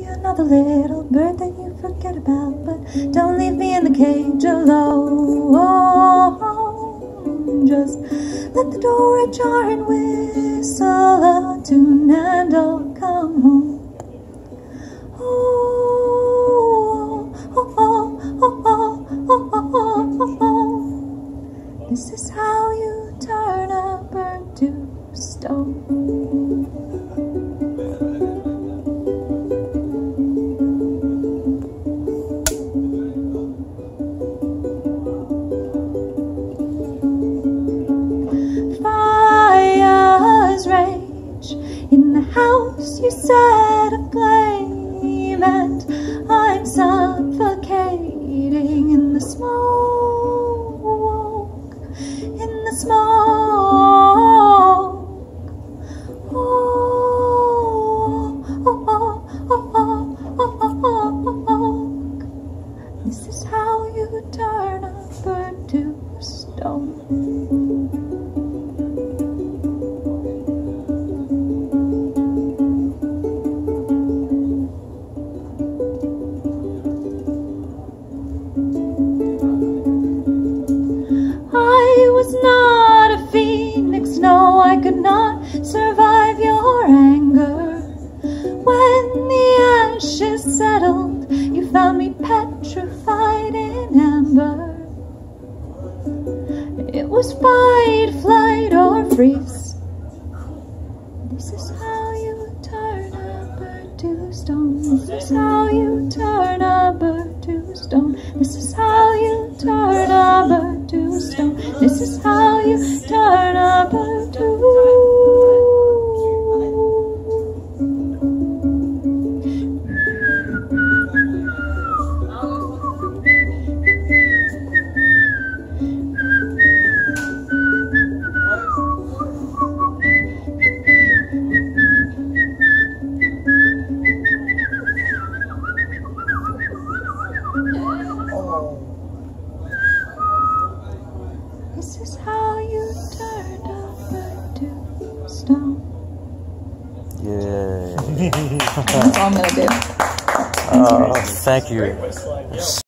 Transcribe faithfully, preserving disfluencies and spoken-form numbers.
be another little bird that you forget about, but don't leave me in the cage alone. Just let the door ajar and whistle a tune and I'll come home. Oh, oh, oh, oh, oh, oh, oh, oh, oh. This is how you turn a bird to stone. Fires rage in the house you set aflame, and I'm suffocating in the smoke, in the smoke. Oh, oh, oh, oh, oh, oh, oh, oh, oh. This is how you turn a bird to stone. I was not a phoenix, no, I could not survive your anger. When the ashes settled, you found me petrified in amber. It was fight, flight, or freeze. This is how you turn a bird to stone. This is how you turn a bird to stone. This is how you turn a bird to stone. This is how you turn a bird to stone. This is how you turn a bird to stone. Yeah. That's all I'm gonna do. Oh, thank you.